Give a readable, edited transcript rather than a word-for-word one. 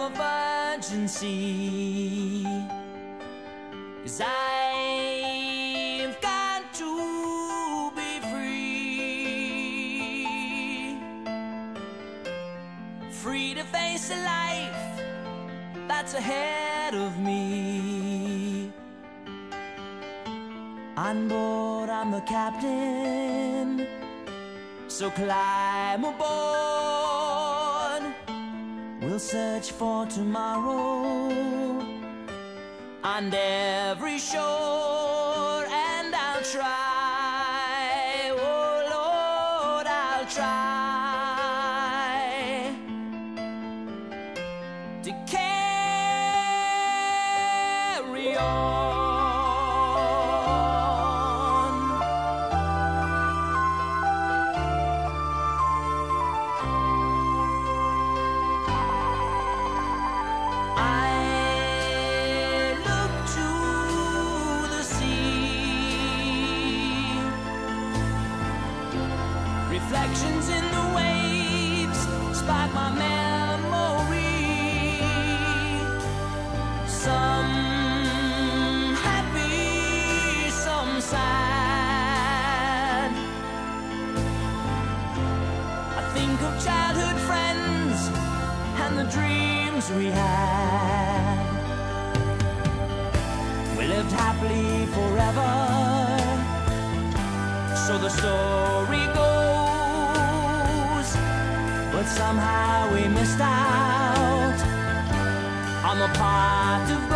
a virgin sea, 'cause I've got to be free, free to face a life that's ahead of me. On board, I'm the captain, so climb aboard. We'll search for tomorrow on every shore, and I'll try, oh Lord, I'll try to carry on. Reflections in the waves spark my memory. Some happy, some sad. I think of childhood friends and the dreams we had. We lived happily forever, so the story goes. But somehow we missed out on the part of